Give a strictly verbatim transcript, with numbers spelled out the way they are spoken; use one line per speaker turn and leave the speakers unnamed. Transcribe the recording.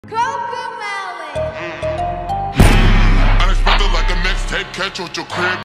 Cocomelon.
Unexpected like a mixtape catch with your crib.